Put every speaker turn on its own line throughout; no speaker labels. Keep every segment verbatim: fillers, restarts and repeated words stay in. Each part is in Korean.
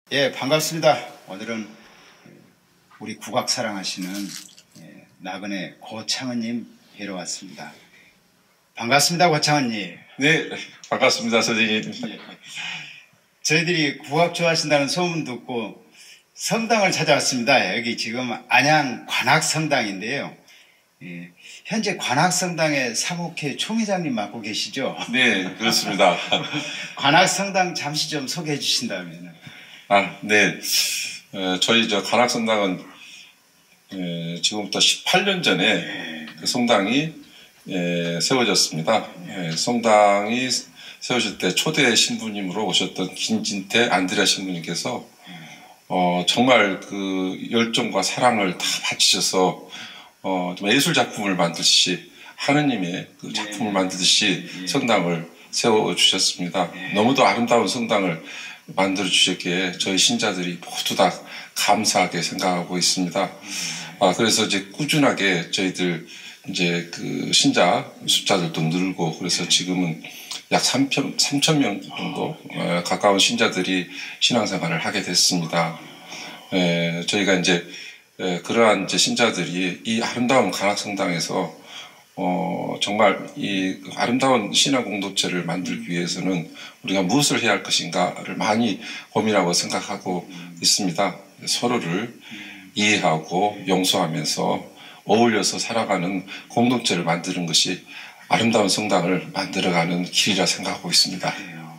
예, 반갑습니다. 오늘은 우리 국악 사랑하시는 예, 나그네 고창은님 뵈러 왔습니다. 반갑습니다, 고창은님.
네, 반갑습니다, 선생님.
예, 저희들이 국악 좋아하신다는 소문 듣고 성당을 찾아왔습니다. 여기 지금 안양 관악성당인데요. 예, 현재 관악성당의 사목회 총회장님 맡고 계시죠?
네, 그렇습니다.
관악성당 잠시 좀 소개해 주신다면.
아, 네. 에, 저희 저 관악성당은 에, 지금부터 십팔 년 전에
네.
그 성당이 에, 세워졌습니다. 에, 성당이 세워질 때 초대 신부님으로 오셨던 김진태 안드레아 신부님께서 어, 정말 그 열정과 사랑을 다 바치셔서 어, 좀 예술 작품을 만드시 하느님의 그 작품을 만드듯이 성당을 세워 주셨습니다. 너무도 아름다운 성당을 만들어 주셨기에 저희 신자들이 모두 다 감사하게 생각하고 있습니다. 아, 그래서 이제 꾸준하게 저희들 이제 그 신자 숫자들도 늘고 그래서 지금은 약 삼천 명 정도 어, 가까운 신자들이 신앙생활을 하게 됐습니다. 에, 저희가 이제 에, 그러한 이제 신자들이 이 아름다운 관악성당에서 어, 정말 이 아름다운 신앙 공동체를 만들기 위해서는 우리가 무엇을 해야 할 것인가를 많이 고민하고 생각하고 있습니다. 서로를 이해하고 용서하면서 어울려서 살아가는 공동체를 만드는 것이 아름다운 성당을 만들어가는 길이라 생각하고 있습니다.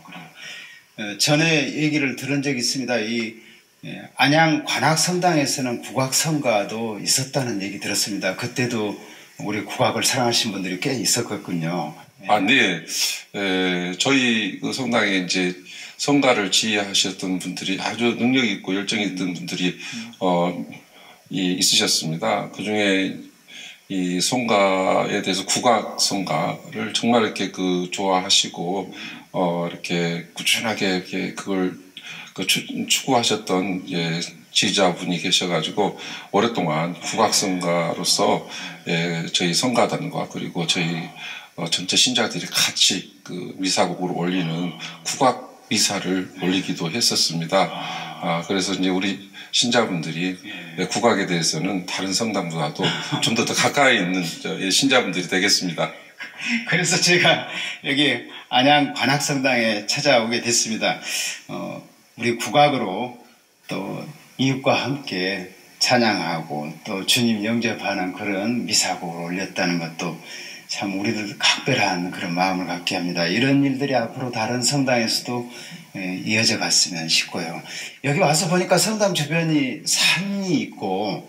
어, 전에 얘기를 들은 적이 있습니다. 이 예, 안양 관악성당에서는 국악성가도 있었다는 얘기 들었습니다. 그때도 우리 국악을 사랑하시는 분들이 꽤 있었거든요.
아, 네. 에, 저희 그 성당에 이제 성가를 지휘하셨던 분들이 아주 능력 있고 열정이 있던 분들이 어, 이, 있으셨습니다. 그 중에 이 성가에 대해서 국악 성가를 정말 이렇게 그 좋아하시고 어, 이렇게 꾸준하게 이렇게 그걸 그 추, 추구하셨던 예, 지휘자분이 계셔가지고 오랫동안 국악성가로서 예, 저희 성가단과 그리고 저희 어, 전체 신자들이 같이 그 미사곡을 올리는 국악 미사를 올리기도 했었습니다. 아, 그래서 이제 우리 신자분들이 예, 국악에 대해서는 다른 성당보다도 좀 더 더 가까이 있는 저, 예, 신자분들이 되겠습니다.
그래서 제가 여기 안양 관악성당에 찾아오게 됐습니다. 어, 우리 국악으로 또 이웃과 함께 찬양하고 또 주님 영접하는 그런 미사곡을 올렸다는 것도 참 우리들 각별한 그런 마음을 갖게 합니다. 이런 일들이 앞으로 다른 성당에서도 이어져 갔으면 싶고요. 여기 와서 보니까 성당 주변이 산이 있고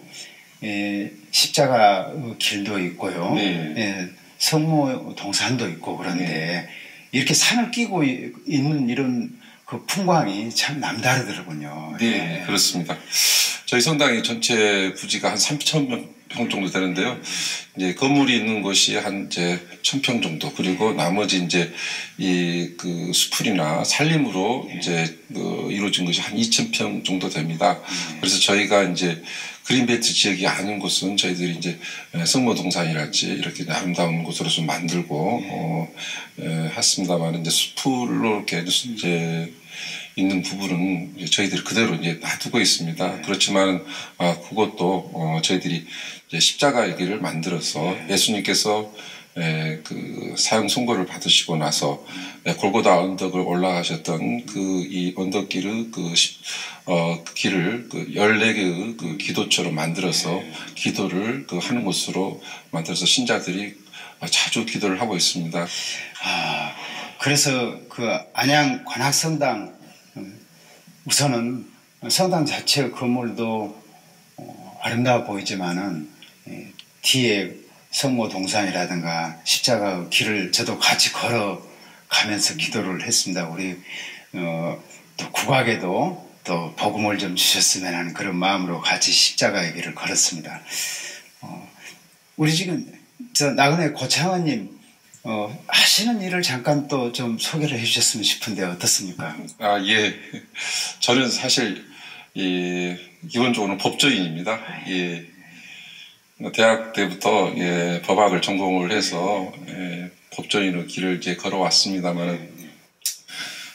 십자가 길도 있고요. 네. 성모 동산도 있고 그런데 네. 이렇게 산을 끼고 있는 이런 그 풍광이 참 남다르더군요.
네, 네, 그렇습니다. 저희 성당이 전체 부지가 한 삼천 평 정도 되는데요. 이제 건물이 있는 곳이 한 이제 천 평 정도, 그리고 나머지 이제 이 그 수풀이나 산림으로 이제 그 이루어진 것이 한 이천 평 정도 됩니다. 그래서 저희가 이제 그린벨트 지역이 아닌 곳은 저희들이 이제 성모동산이랄지 이렇게 아름다운 곳으로 좀 만들고 어, 에, 했습니다만 이제 수풀로 이렇게 이제 있는 부분은 이제 저희들이 그대로 이제 놔두고 있습니다. 그렇지만 아, 그것도 어, 저희들이 이제 십자가 얘기를 만들어서 예수님께서 에, 그 사형 선고를 받으시고 나서 에, 골고다 언덕을 올라가셨던 그 이 언덕길을 그 어, 그 길을 그 열네 개의 그 기도처럼 만들어서 기도를 그 하는 곳으로 만들어서 신자들이 자주 기도를 하고 있습니다.
아, 그래서 그 안양 관악성당 우선은 성당 자체 건물도 어, 아름다워 보이지만은 예, 뒤에 성모 동산이라든가 십자가 길을 저도 같이 걸어가면서 기도를 했습니다. 우리 어, 또 국악에도 또 복음을 좀 주셨으면 하는 그런 마음으로 같이 십자가의 길을 걸었습니다. 어, 우리 지금 저 나그네 고창원님 어, 하시는 일을 잠깐 또 좀 소개를 해주셨으면 싶은데 어떻습니까?
아, 예. 저는 사실 이 기본적으로는 법조인입니다. 예. 대학 때부터 예, 법학을 전공을 해서 예, 법조인의 길을 이제 걸어왔습니다만은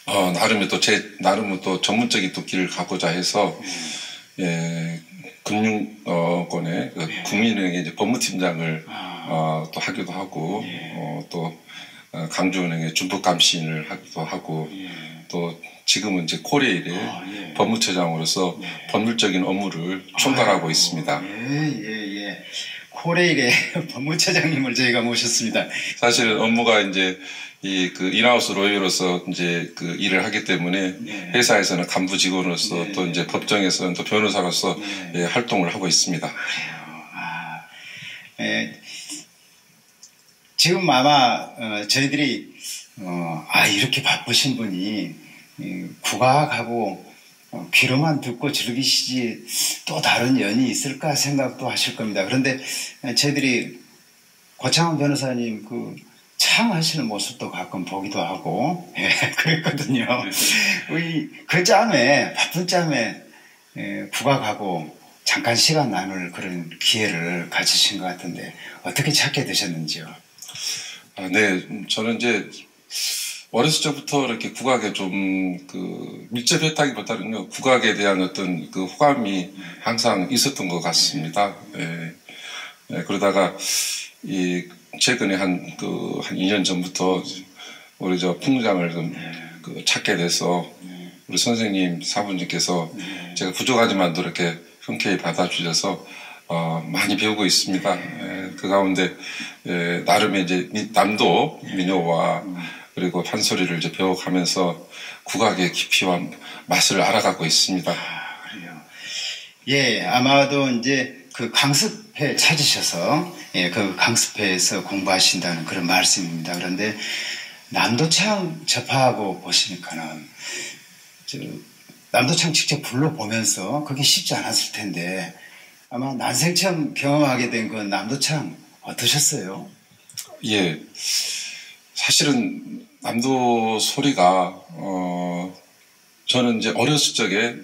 어, 나름의 또 제, 나름의 또 전문적인 또 길을 가고자 해서, 예, 금융권의 그 국민은행의 이제 법무팀장을 어, 또 하기도 하고, 어, 또 강주은행의 준법감시인을 하기도 하고, 또 지금은 이제 코레일의 아, 예. 법무처장으로서 예. 법률적인 업무를 총괄하고 아, 있습니다.
예, 예, 예. 코레일의 법무처장님을 저희가 모셨습니다.
사실은 업무가 이제 이 그 인하우스 로이어로서 이제 그 일을 하기 때문에 네. 회사에서는 간부 직원으로서 네. 또 이제 법정에서는 또 변호사로서 네. 예, 활동을 하고 있습니다.
아, 예. 지금 아마 어, 저희들이 어, 아 이렇게 바쁘신 분이 이, 국악하고 어, 귀로만 듣고 즐기시지 또 다른 연이 있을까 생각도 하실 겁니다. 그런데 저희들이 고창원 변호사님 그 창하시는 모습도 가끔 보기도 하고 예, 그랬거든요. 네. 그 짬에 바쁜 짬에 예, 국악하고 잠깐 시간 나눌 그런 기회를 가지신 것 같은데 어떻게 찾게 되셨는지요?
아, 네, 저는 이제 어렸을 적부터 이렇게 국악에 좀 그 밀접했다기보다는요 국악에 대한 어떤 그 호감이 항상 있었던 것 같습니다. 예. 예, 그러다가 이 최근에 한 그 한 이 년 전부터 우리 저 풍장을 좀 그 찾게 돼서 우리 선생님 사부님께서 제가 부족하지만도 이렇게 흔쾌히 받아주셔서 어, 많이 배우고 있습니다. 예, 그 가운데 예, 나름의 이제 남도 민요와 그리고 판소리를 이제 배워가면서 국악의 깊이와 맛을 알아가고 있습니다.
아, 그래요. 예, 아마도 이제 그 강습회 찾으셔서 예, 그 강습회에서 공부하신다는 그런 말씀입니다. 그런데 남도창 접하고 보시니까는 저 남도창 직접 불러보면서 그게 쉽지 않았을 텐데 아마 난생 처음 경험하게 된 그 남도창 어떠셨어요?
예, 사실은 남도 소리가 어 저는 이제 어렸을 적에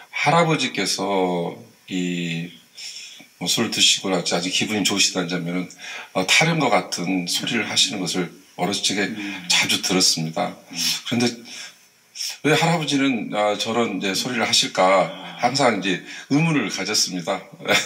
할아버지께서 이 뭐 술 드시고 아주 기분이 좋으시다는 점에는 어, 타령과 같은 소리를 하시는 것을 어렸을 적에 음. 자주 들었습니다. 음. 그런데 왜 할아버지는 아, 저런 이제 소리를 하실까 항상 이제 의문을 가졌습니다.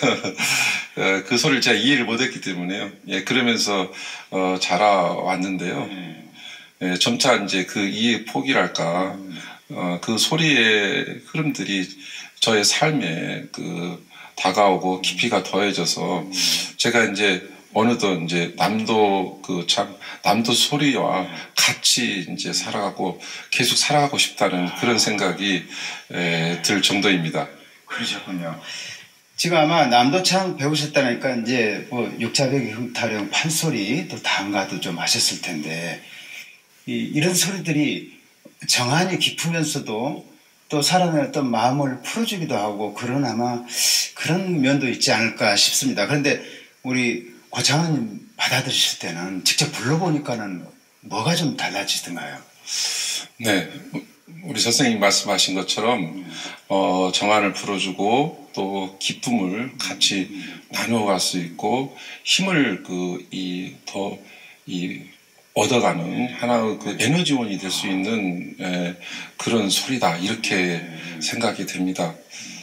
그 소리를 제가 이해를 못했기 때문에요. 예, 그러면서 어, 자라왔는데요. 예, 점차 이제 그 이해 포기랄까 어, 그 소리의 흐름들이 저의 삶에 그 다가오고 깊이가 더해져서 제가 이제 어느덧 이제 남도 그 참 남도 소리와 같이 이제 살아가고 계속 살아가고 싶다는 그런 생각이 에, 들 정도입니다.
그러셨군요. 지금 아마 남도창 배우셨다니까 이제 뭐 육자배기 흠타령 판소리 또 단가도 좀 하셨을 텐데 이, 이런 소리들이 정한이 깊으면서도 또 사람의 어떤 마음을 풀어주기도 하고 그런 아마 그런 면도 있지 않을까 싶습니다. 그런데 우리 고창원님 받아들이실 때는 직접 불러보니까는 뭐가 좀 달라지던가요?
네, 우리 선생님 말씀하신 것처럼 어, 정한을 풀어주고 또 기쁨을 같이 나누어갈 수 있고 힘을 그 이 더 이 얻어가는 하나의 그 에너지원이 될 수 있는 에, 그런 소리다 이렇게 생각이 됩니다.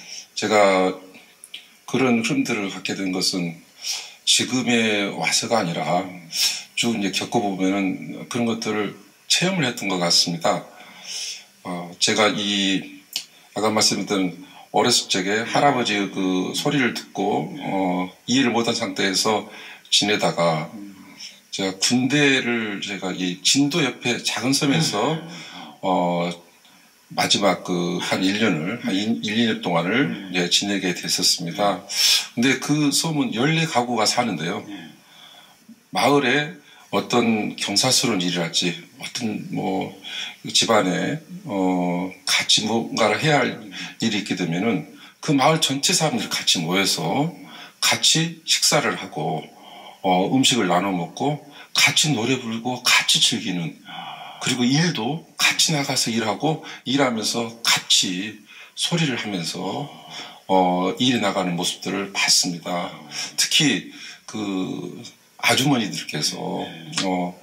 제가 그런 흐름들을 갖게 된 것은 지금에 와서가 아니라 쭉 이제 겪어보면은 그런 것들을 체험을 했던 것 같습니다. 어, 제가 이 아까 말씀드린 어렸을 적에 할아버지의 그 소리를 듣고 어, 이해를 못한 상태에서 지내다가 제가 군대를 제가 이 진도 옆에 작은 섬에서 어 마지막 그 한 일 년을 한 일, 이 년 동안을 이제 지내게 됐었습니다. 근데 그 섬은 열네 가구가 사는데요. 마을에 어떤 경사스러운 일을 할지 어떤 뭐 집안에 어 같이 뭔가를 해야 할 일이 있게 되면은 그 마을 전체 사람들이 같이 모여서 같이 식사를 하고 어 음식을 나눠 먹고 같이 노래 부르고 같이 즐기는 그리고 일도 같이 나가서 일하고 일하면서 같이 소리를 하면서 어 일해 나가는 모습들을 봤습니다. 특히 그 아주머니들께서 어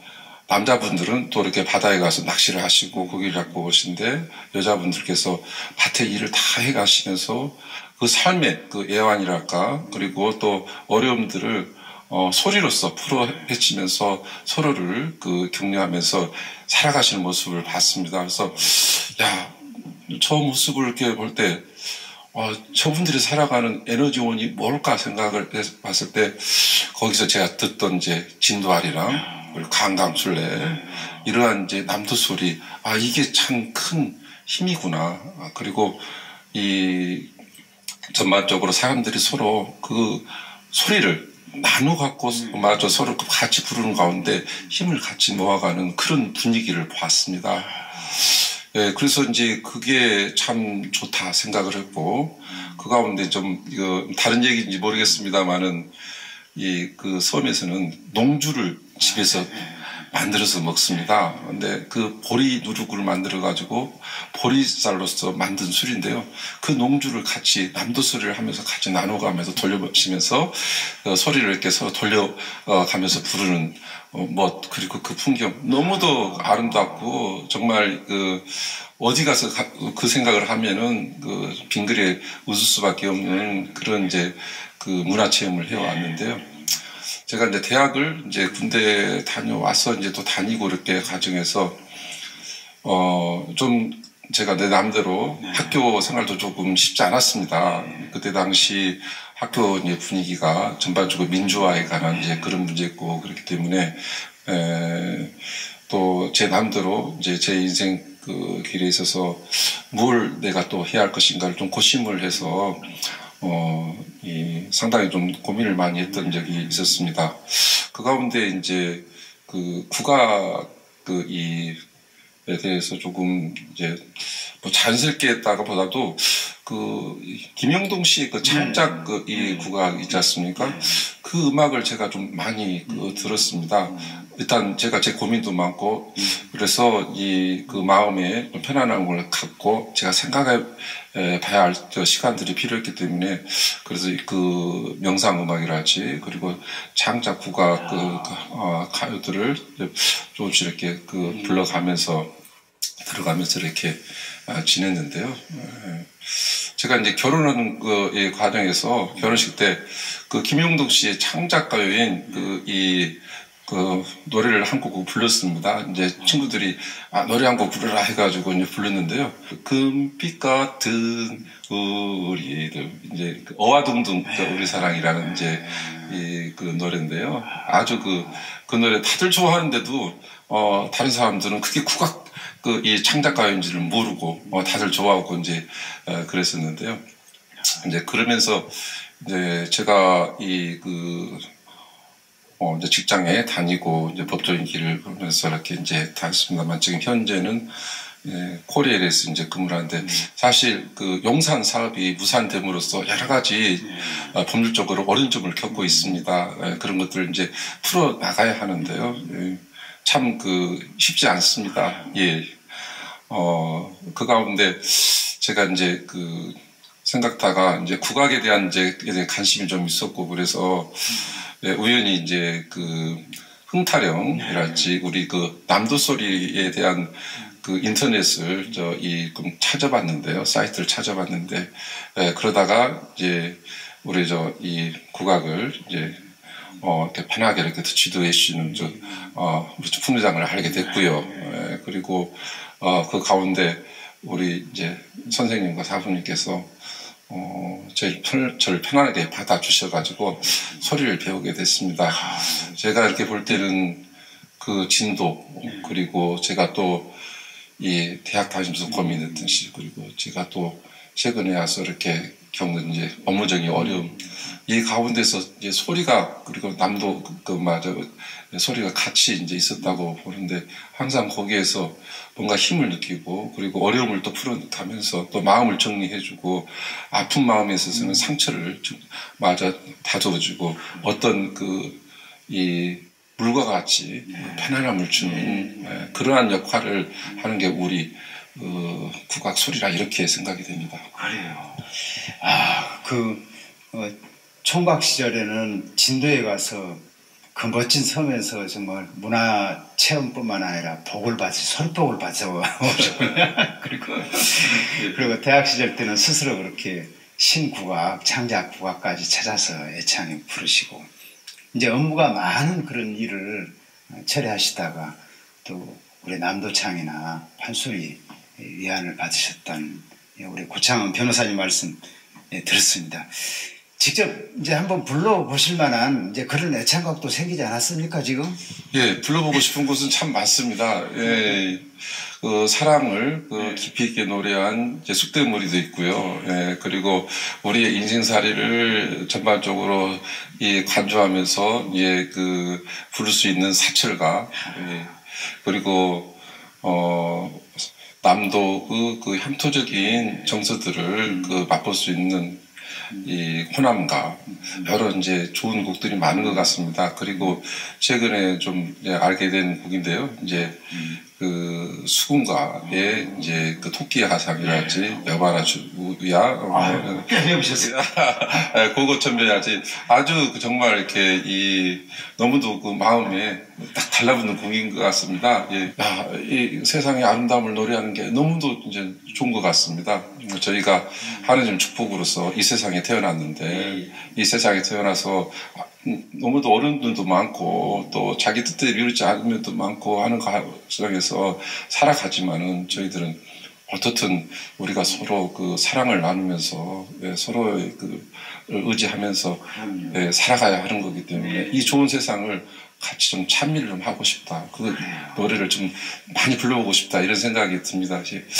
남자분들은 또 이렇게 바다에 가서 낚시를 하시고 고기를 잡고 오신데 여자분들께서 밭에 일을 다 해가시면서 그 삶의 그 애환이랄까 그리고 또 어려움들을 어, 소리로서 풀어 헤치면서 서로를 그 격려하면서 살아가시는 모습을 봤습니다. 그래서 야, 저 모습을 이렇게 볼 때 어, 저분들이 살아가는 에너지원이 뭘까 생각을 봤을 때 거기서 제가 듣던 이제 진도아리랑 그리고 강강술래 이러한 이제 남도 소리 아 이게 참 큰 힘이구나. 그리고 이 전반적으로 사람들이 서로 그 소리를 나눠 갖고 마저 서로 같이 부르는 가운데 힘을 같이 모아가는 그런 분위기를 봤습니다. 예, 그래서 이제 그게 참 좋다 생각을 했고 그 가운데 좀 이거 다른 얘기인지 모르겠습니다만은 이 그 섬에서는 농주를 집에서 만들어서 먹습니다. 근데 그 보리 누룩을 만들어 가지고 보리쌀로서 만든 술인데요. 그 농주를 같이 남도 소리를 하면서 같이 나눠가면서 돌려보시면서 어, 소리를 이렇게 서로 돌려가면서 부르는 어, 뭐 그리고 그 풍경 너무도 아름답고 정말 그 어디 가서 가, 그 생각을 하면은 그 빙그레 웃을 수밖에 없는 그런 이제 그 문화 체험을 해왔는데요. 제가 이제 대학을 이제 군대 다녀와서 이제 또 다니고 이렇게 과정에서 어 좀 제가 내 남대로 학교 생활도 조금 쉽지 않았습니다. 그때 당시 학교 이제 분위기가 전반적으로 민주화에 관한 이제 그런 문제였고 그렇기 때문에 또 제 남대로 이제 제 인생 그 길에 있어서 뭘 내가 또 해야 할 것인가를 좀 고심을 해서 어, 이 상당히 좀 고민을 많이 했던 적이 있었습니다. 그 가운데 이제 그 국악 그 이에 대해서 조금 이제 뭐 자연스럽게 했다가보다도 그 김영동 씨 그 창작 그 이 국악 있지 않습니까? 그 음악을 제가 좀 많이 그 들었습니다. 일단 제가 제 고민도 많고 그래서 이 그 마음에 편안함을 갖고 제가 생각해 봐야 할 시간들이 필요했기 때문에 그래서 그 명상 음악이랄지 그리고 창작 국악 그 어, 가요들을 조금씩 이렇게 그 불러가면서 들어가면서 이렇게 지냈는데요. 제가 이제 결혼하는 그 과정에서 결혼식 때 그 김용덕 씨의 창작 가요인 그 이 그 노래를 한 곡 불렀습니다. 이제 친구들이 아, 노래 한 곡 부르라 해가지고 이제 불렀는데요. 금빛 같은 우리들 이제 그 어와둥둥 우리 사랑이라는 이제 이 그 노래인데요. 아주 그 그 노래 다들 좋아하는데도 어 다른 사람들은 그게 국악 그 이 창작가인지를 모르고 어 다들 좋아하고 이제 어, 그랬었는데요. 이제 그러면서 이제 제가 이 그 어, 이제 직장에 다니고, 이제 법조인 길을 걸으면서 이렇게 이제 다녔습니다만, 지금 현재는, 예, 코리엘에서 이제 근무를 하는데, 음. 사실 그 용산 사업이 무산됨으로써 여러 가지 음. 어, 법률적으로 어려운 점을 겪고 있습니다. 예, 그런 것들을 이제 풀어 나가야 하는데요. 예, 참 그 쉽지 않습니다. 예. 어, 그 가운데 제가 이제 그 생각다가 이제 국악에 대한 이제 관심이 좀 있었고, 그래서 음. 네, 우연히 이제 그 흥타령이랄지 우리 그 남도 소리에 대한 그 인터넷을 저 이 좀 찾아봤는데요. 사이트를 찾아봤는데 예, 그러다가 이제 우리 저 이 국악을 이제 어 이렇게 편하게 이렇게 지도해 주시는 저 어 우리 풍무장을 알게 됐고요. 예, 그리고 어 그 가운데 우리 이제 선생님과 사부님께서 어, 저희 편, 저를 편안하게 받아주셔가지고 소리를 배우게 됐습니다. 제가 이렇게 볼 때는 그 진도, 그리고 제가 또 이 대학 다니면서 고민했던 시, 그리고 제가 또 최근에 와서 이렇게 겪는 이제 업무적인 어려움, 이 가운데서 이제 소리가, 그리고 남도 그, 그 맞아, 소리가 같이 이제 있었다고 보는데 항상 거기에서 뭔가 힘을 느끼고 그리고 어려움을 또 풀어가면서 또 마음을 정리해주고 아픈 마음에 있어서는 상처를 마저 다져주고 어떤 그 이 물과 같이 편안함을 주는 그러한 역할을 하는 게 우리 어, 국악 소리라 이렇게 생각이 됩니다.
그래요. 아, 그 어, 총각 시절에는 진도에 가서 그 멋진 섬에서 정말 문화 체험뿐만 아니라 복을 받으, 설복을 받아 오셨군요. 그리고, 그리고 대학 시절 때는 스스로 그렇게 신국악, 창작 국악까지 찾아서 애창에 부르시고, 이제 업무가 많은 그런 일을 처리하시다가 또 우리 남도창이나 판소리 위안을 받으셨다는 우리 고창원 변호사님 말씀 들었습니다. 직접 이제 한번 불러보실 만한 이제 그런 애창곡도 생기지 않았습니까, 지금?
예, 불러보고 싶은 곳은 참 많습니다. 예, 그 사랑을 그 깊이 있게 노래한 이제 쑥대머리도 있고요. 예, 그리고 우리의 인생살이를 전반적으로 예, 관조하면서 예, 그 부를 수 있는 사철가, 예, 그리고 어 남도의 그 향토적인 정서들을 그 맛볼 수 있는 이 호남가 여러 이제 좋은 곡들이 많은 것 같습니다. 그리고 최근에 좀 이제 알게 된 곡인데요. 이제 그 수군가의 이제 그 토끼 하상이랄지 여바라 주야
아, 꽤 배우셨어요.
그거 전변이랄지 아주 그 정말 이렇게 이 너무도 그 마음에 딱 달라붙는 곡인 것 같습니다. 예. 야, 이 세상의 아름다움을 노래하는 게 너무도 이제 좋은 것 같습니다. 저희가 하느님 축복으로서 이 세상에 태어났는데 이 세상에 태어나서 너무도 어려움도 많고 또 자기 뜻대로 이루지 않은 면도 많고 하는 과정에서 살아가지만은 저희들은 어떻든 우리가 서로 그 사랑을 나누면서 예, 서로의 그 의지하면서 예, 살아가야 하는 거기 때문에 이 좋은 세상을 같이 좀 참여를 좀 하고 싶다. 그 노래를 좀 많이 불러보고 싶다 이런 생각이 듭니다.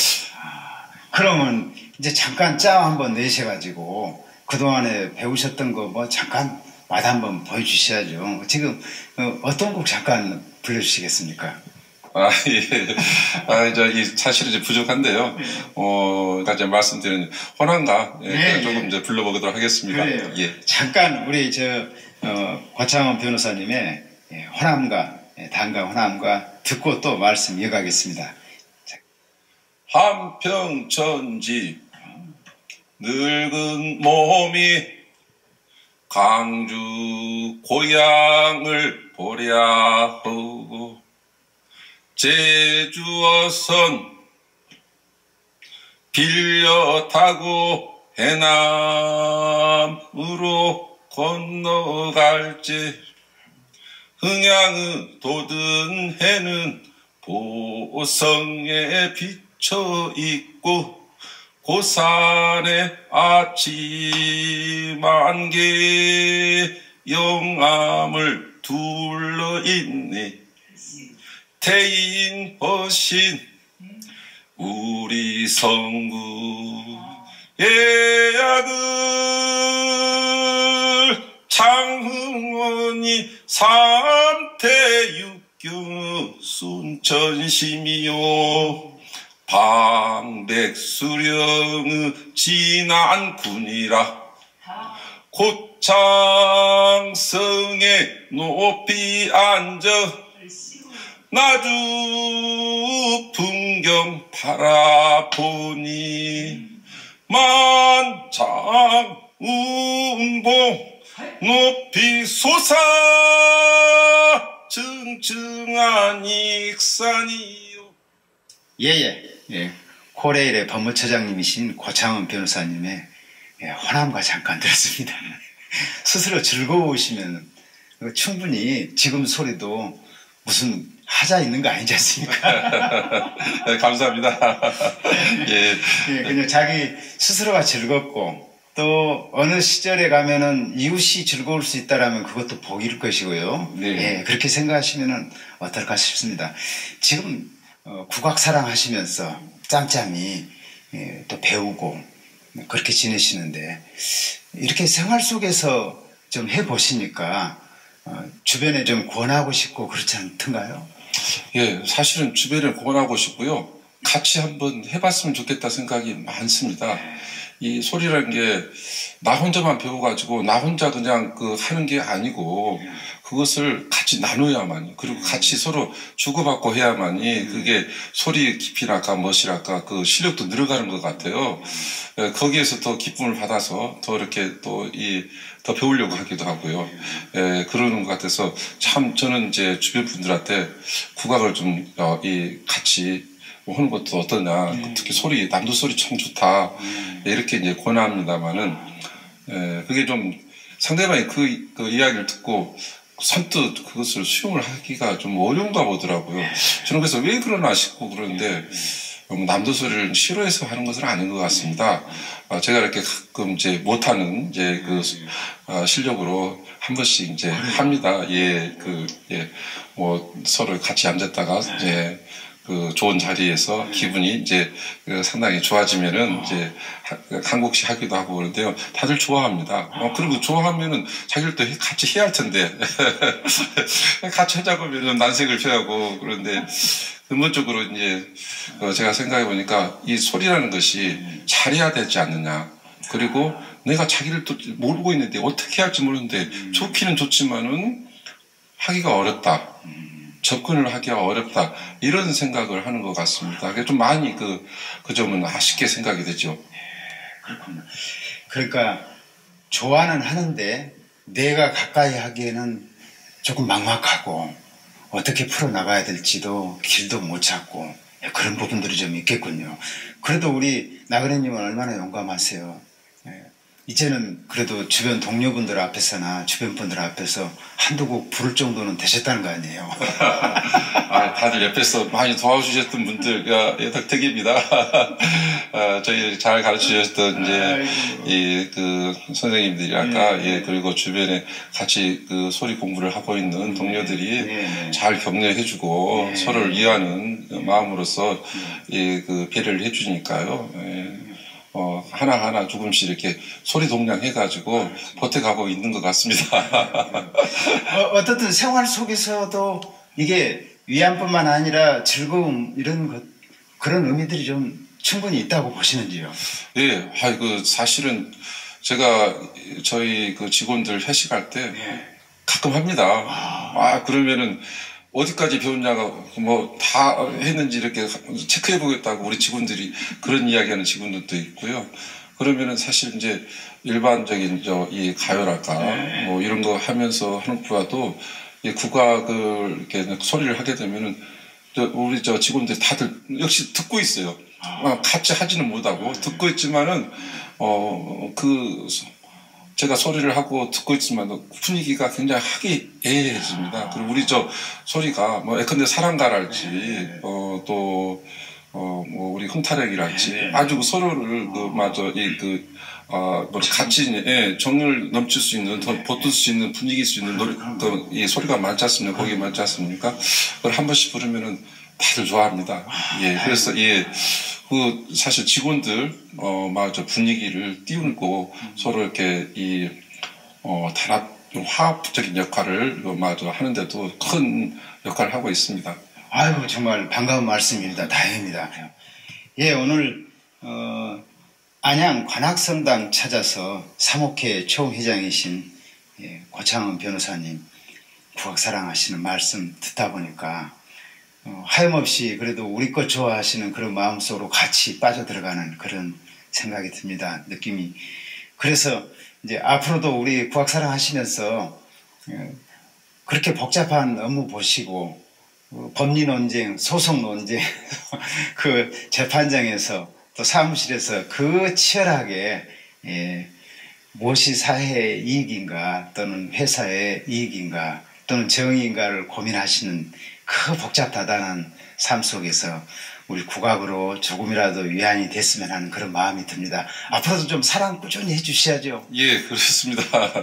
그러면 이제 잠깐 짜 한번 내셔가지고 그동안에 배우셨던 거 뭐 잠깐 맛 한번 보여주셔야죠. 지금 어떤 곡 잠깐 불러주시겠습니까?
아, 예. 아, 이제 이 사실은 이제 부족한데요. 어, 이제 말씀드린 호남가 예, 네, 조금 이제 불러보도록 하겠습니다.
그래요.
예.
잠깐 우리 저 어, 고창원 변호사님의 예, 호남가, 예, 단가 호남가 듣고 또 말씀 이어가겠습니다.
한평천지 늙은 몸이 강주 고향을 보랴 하고 제주어선 빌려 타고 해남으로 건너갈지 흥양의 도든 해는 보성에 비쳐 있고 고산에 아침 안개 영암을 둘러 있네. 태인 허신 우리 성구 예약을 창흥원이 삼태육경 순천심이요 방백수령의 진안군이라 고창성에 높이 앉아 나주 풍경 바라보니 만장운봉 높이 솟아 증증한 익산이요.
예예. 예. 코레일의 법무처장님이신 고창원 변호사님의 예, 호남가 잠깐 들었습니다. 스스로 즐거우시면 충분히 지금 소리도 무슨 하자 있는 거 아니지 않습니까?
네, 감사합니다. 예.
예, 그냥 자기 스스로가 즐겁고 또 어느 시절에 가면은 이웃이 즐거울 수 있다라면 그것도 복일 것이고요.
네.
예, 그렇게 생각하시면은 어떨까 싶습니다. 지금 어, 국악 사랑하시면서 짬짬이 예, 또 배우고 그렇게 지내시는데 이렇게 생활 속에서 좀 해보시니까 어, 주변에 좀 권하고 싶고 그렇지 않던가요?
예, 사실은 주변에 권하고 싶고요. 같이 한번 해봤으면 좋겠다 생각이 많습니다. 이 소리라는 게 나 혼자만 배워가지고 나 혼자 그냥 그 하는 게 아니고 그것을 같이 나눠야만이, 그리고 같이 서로 주고받고 해야만이 그게 소리 깊이랄까 멋이랄까 그 실력도 늘어가는 것 같아요. 예, 거기에서 더 기쁨을 받아서 더 이렇게 또 이 더 배우려고 하기도 하고요. 예, 그러는 것 같아서 참 저는 이제 주변 분들한테 국악을 좀 어, 이 같이 하는 것도 어떠냐. 음. 특히 소리, 남도 소리 참 좋다. 음. 이렇게 이제 권합니다만은, 에, 그게 좀 상대방이 그, 그 이야기를 듣고 선뜻 그것을 수용을 하기가 좀 어려운가 보더라고요. 저는 그래서 왜 그러나 싶고 그러는데, 남도 소리를 싫어해서 하는 것은 아닌 것 같습니다. 어, 제가 이렇게 가끔 이제 못하는 이제 그 어, 실력으로 한 번씩 이제 합니다. 예, 그, 예, 뭐 서로 같이 앉았다가 이제 그 좋은 자리에서 기분이 이제 상당히 좋아지면은 이제 한 곡씩 하기도 하고 그러는데요. 다들 좋아합니다. 어, 그리고 좋아하면은 자기들도 같이 해야 할 텐데. 같이 하자고 하면은 난색을 표하고 그런데 근본적으로 이제 제가 생각해 보니까 이 소리라는 것이 잘해야 되지 않느냐. 그리고 내가 자기를 또 모르고 있는데 어떻게 할지 모르는데 좋기는 좋지만은 하기가 어렵다. 접근을 하기가 어렵다. 이런 생각을 하는 것 같습니다. 그게 좀 많이 그, 그 점은 아쉽게 생각이 되죠.
그렇군요. 그러니까 좋아는 하는데 내가 가까이 하기에는 조금 막막하고 어떻게 풀어나가야 될지도 길도 못 찾고 그런 부분들이 좀 있겠군요. 그래도 우리 나그네님은 얼마나 용감하세요. 이제는 그래도 주변 동료분들 앞에서나 주변 분들 앞에서 한두 곡 부를 정도는 되셨다는 거 아니에요?
아, 다들 옆에서 많이 도와주셨던 분들가 덕택입니다. 아, 저희 잘 가르치셨던 이제 이 그 선생님들이 아까 예, 그리고 주변에 같이 그 소리 공부를 하고 있는 동료들이 네. 잘 격려해주고 네. 서로를 이해하는 마음으로서 예, 그 배려를 해주니까요. 예. 어, 하나하나 조금씩 이렇게 소리 동량 해가지고 버텨가고 있는 것 같습니다.
어, 어떻든 생활 속에서도 이게 위안뿐만 아니라 즐거움, 이런 것, 그런 의미들이 좀 충분히 있다고 보시는지요?
예, 아, 그, 사실은 제가 저희 그 직원들 회식할 때 예. 가끔 합니다. 아, 아 그러면은 어디까지 배웠냐가 뭐 다 했는지 이렇게 체크해 보겠다고 우리 직원들이 그런 이야기하는 직원들도 있고요. 그러면은 사실 이제 일반적인 저 이 가요랄까 네. 뭐 이런 거 하면서 하는 것보다도 이 국악을 이렇게 소리를 하게 되면은 저 우리 저 직원들 다들 역시 듣고 있어요. 아. 같이 하지는 못하고 듣고 있지만은 어 그 제가 소리를 하고 듣고 있지만 분위기가 굉장히 화기애애해집니다. 그리고 우리 저 소리가 뭐 예컨대 사랑가랄지 어 또 어 뭐 우리 흥타력이랄지 아주 서로를 그 마저 이 그 어 뭐 같이 예, 정을 넘칠 수 있는 더 버틸 수 있는 분위기일 수 있는 노래 그 이 소리가 많지 않습니까? 곡이 많지 않습니까? 그걸 한 번씩 부르면은 다들 좋아합니다. 예, 그래서 예. 그 사실 직원들 어 마저 분위기를 띄우고 음. 서로 이렇게 이 어 단합 화합적인 역할을 마저 하는데도 큰 역할을 하고 있습니다.
아유 정말 반가운 말씀입니다. 다행입니다. 예 오늘 어 안양 관악성당 찾아서 사목회 총회장이신 예, 고창은 변호사님 국악 사랑하시는 말씀 듣다 보니까. 어, 하염없이 그래도 우리 것 좋아하시는 그런 마음속으로 같이 빠져들어가는 그런 생각이 듭니다. 느낌이. 그래서 이제 앞으로도 우리 국악사랑 하시면서 어, 그렇게 복잡한 업무 보시고 어, 법리 논쟁, 소송 논쟁 그 재판장에서 또 사무실에서 그 치열하게 예, 무엇이 사회의 이익인가 또는 회사의 이익인가 또는 정의인가를 고민하시는 그 복잡다단한 삶 속에서 우리 국악으로 조금이라도 위안이 됐으면 하는 그런 마음이 듭니다. 앞으로도 좀 사랑 꾸준히 해주셔야죠.
예, 그렇습니다.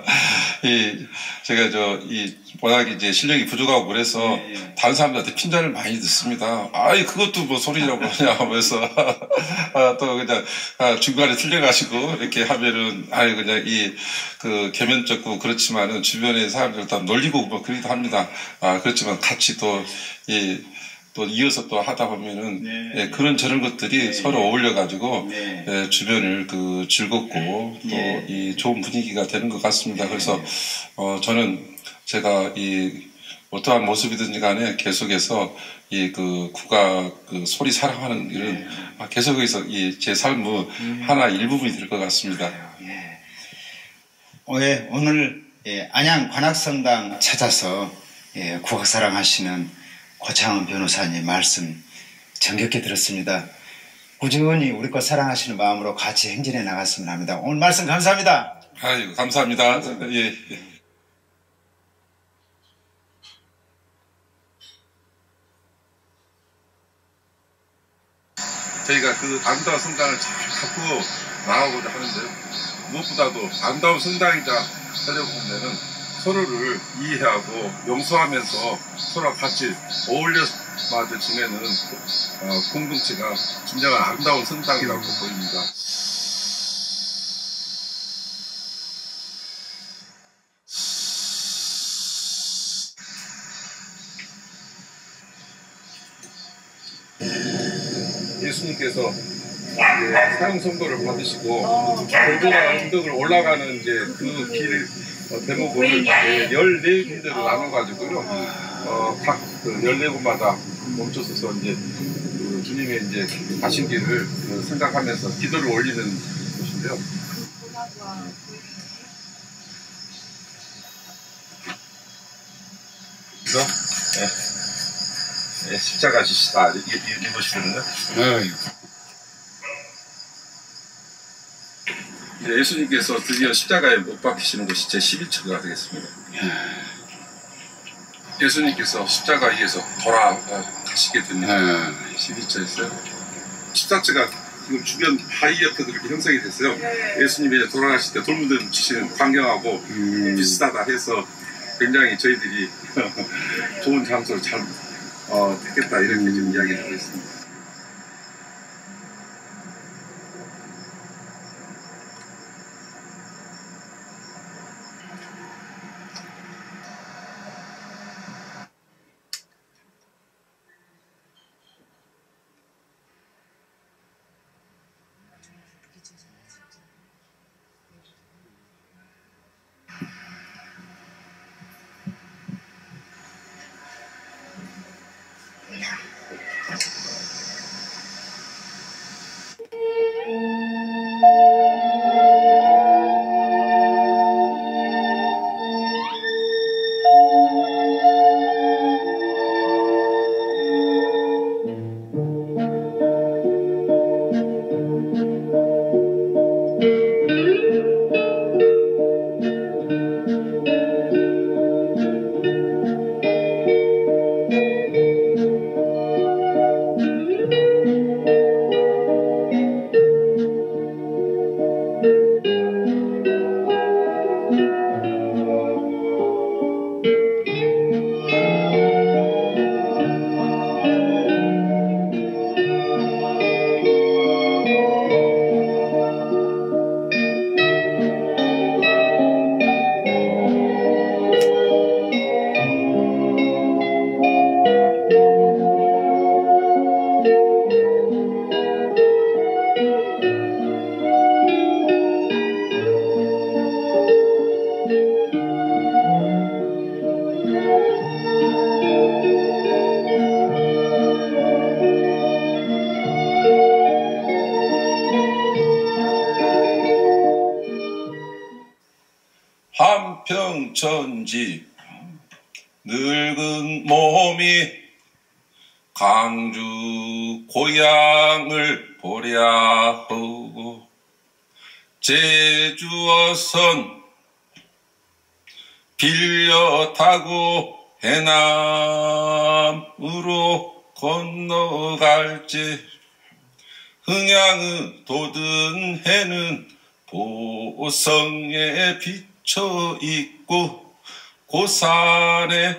이 제가 저 이 워낙 이제 실력이 부족하고 그래서 예, 예. 다른 사람들한테 핀잔을 많이 듣습니다. 아이 그것도 뭐 소리라고 하냐 하면서 아, 또 그냥 아, 중간에 틀려가지고 이렇게 하면은 아이 그냥 이 그 개면적고 그렇지만은 주변의 사람들 다 놀리고 뭐 그러기도 합니다. 아 그렇지만 같이 또 이 또 이어서 또 하다 보면은
네.
예, 그런 저런 것들이
네.
서로 어울려 가지고
네.
예, 주변을 그 즐겁고 또
네.
이 좋은 분위기가 되는 것 같습니다. 그래서 어, 저는 제가 이 어떠한 모습이든지 간에 계속해서 이 그 국악 그 소리 사랑하는 일은
네.
아, 계속해서 이 제 삶의
음.
하나 일부분이 될 것 같습니다.
예. 어, 예, 오늘 예, 안양 관악성당 찾아서 예, 국악 사랑하시는 고창은 변호사님 말씀 정겹게 들었습니다. 꾸준히 우리 것 사랑하시는 마음으로 같이 행진해 나갔으면 합니다. 오늘 말씀 감사합니다.
아이고, 감사합니다. 예. 예. 저희가 그 아름다운 성당을 자꾸 나가고자 하는데요. 무엇보다도 아름다운 성당이자 하려고 하면은 서로를 이해하고 용서하면서 서로 같이 어울려서 지내는 어, 공동체가 진정한 아름다운 성당이라고 보입니다. 예수님께서 사형 선고를 받으시고 골고다 언덕을 올라가는 이제 그 길 대목을 열네 군데로 나눠가지고요. 어, 각 그 열네 곳마다 멈춰서서 이제 그 주님의 이제 가신 길을 그 생각하면서 기도를 올리는 곳인데요. 그래서 예, 예, 십자가 지시다 입으시거든요. 네, 예수님께서 드디어 십자가에 못 박히시는 것이 제십일 처가 되겠습니다. 예수님께서 십자가 위에서 돌아가시게 됩니다. 십일 처였어요. 십사 처가 지금 주변 바위 옆에 이렇게 형성이 됐어요. 예수님이 돌아가실 때 돌무들 치시는 광경하고 음. 비슷하다 해서 굉장히 저희들이 좋은 장소를 잘 어, 택했다 이렇게 음. 지금 이야기를 하고 있습니다. 한평천지 늙은 몸이 강주 고향을 보랴 하고 제주어선 빌려 타고 해남으로 건너갈지 흥양의 돋은 해는 보성에 비쳐 있고 고산에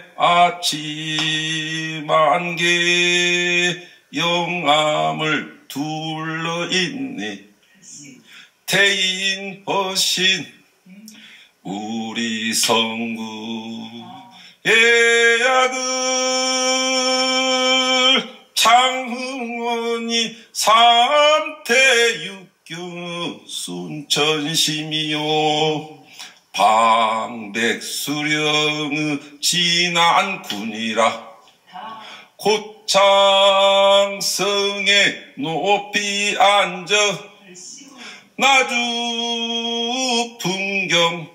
아침 안개 영암을 둘러 있네. 태인 허신 우리 성구 예약을 장흥원이 삼태육경 순천심이요 방백수령의 진안군이라 고창성에 높이 앉아 나주 풍경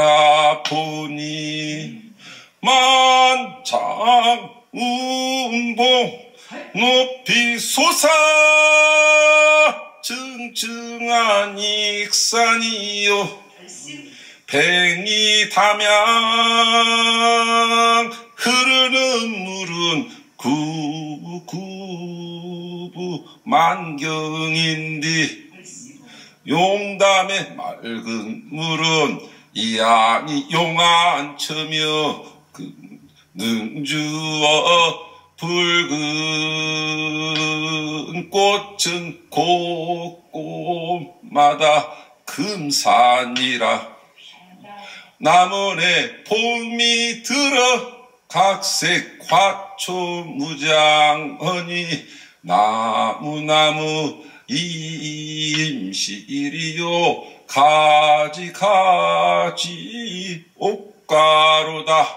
바라보니 만장운봉 높이 솟아 증증한 익산이요 뱅이 담양 흐르는 물은 구구부 만경인디 용담의 맑은 물은 이안이 용안처며 그 능주어 붉은 꽃은 곳곳마다 금산이라 남원의 봄이 들어 각색 화초 무장하니 나무나무 임실이요 가지 가지 옥가로다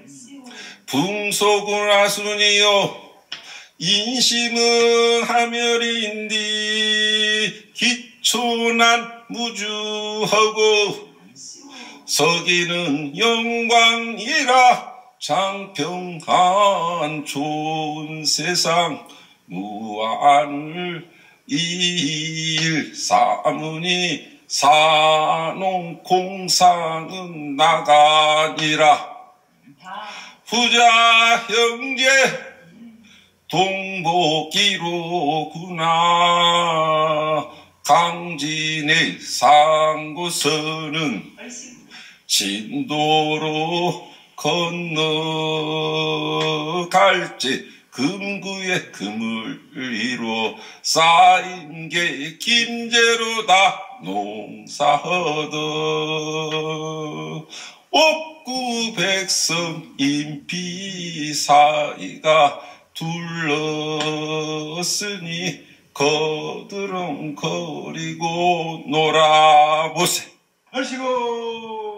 붕소군 아순이요 인심은 하멸인디 기초난 무주하고 서기는 영광이라 장평한 좋은 세상 무안을 일사문이 산홍공상은 나가니라 부자 형제 동복이로구나 강진의 상고서는 진도로 건너갈지 금구에 금을 이루어 쌓인 게 김제로다 농사하더 옥구백성 인피사이가 둘렀으니 거드렁거리고 놀아보세.
하시고